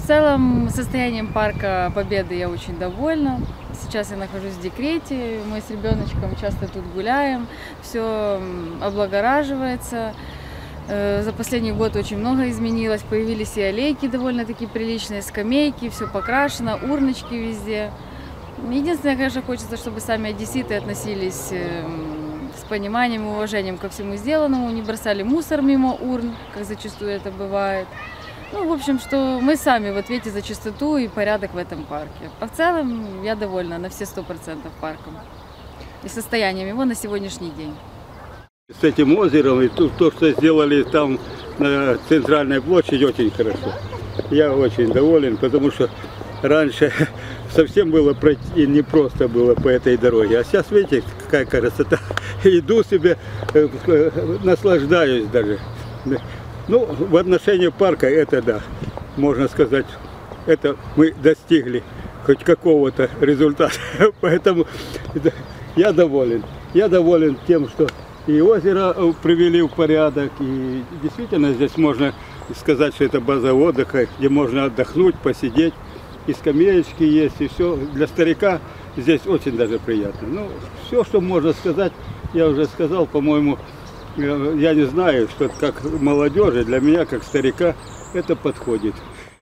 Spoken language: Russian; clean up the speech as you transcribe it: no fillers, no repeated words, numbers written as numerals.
В целом состоянием парка Победы я очень довольна. Сейчас я нахожусь в декрете, мы с ребеночком часто тут гуляем, все облагораживается. За последний год очень много изменилось, появились и аллейки довольно-таки приличные, скамейки, все покрашено, урночки везде. Единственное, конечно, хочется, чтобы сами одесситы относились с пониманием и уважением ко всему сделанному, не бросали мусор мимо урн, как зачастую это бывает. Ну, в общем, что мы сами в ответе за чистоту и порядок в этом парке. А в целом я довольна на все 100% парком и состоянием его на сегодняшний день. С этим озером и то, что сделали там на центральной площади, очень хорошо. Я очень доволен, потому что раньше совсем было пройти непросто было по этой дороге. А сейчас, видите, какая красота. Иду себе, наслаждаюсь даже. Ну, в отношении парка это да, можно сказать, это мы достигли хоть какого-то результата. Поэтому я доволен. Я доволен тем, что и озеро привели в порядок, и действительно здесь можно сказать, что это база отдыха, где можно отдохнуть, посидеть, и скамеечки есть, и все. Для старика здесь очень даже приятно. Ну, все, что можно сказать, я уже сказал, по-моему, я не знаю, что как молодежи, для меня, как старика, это подходит.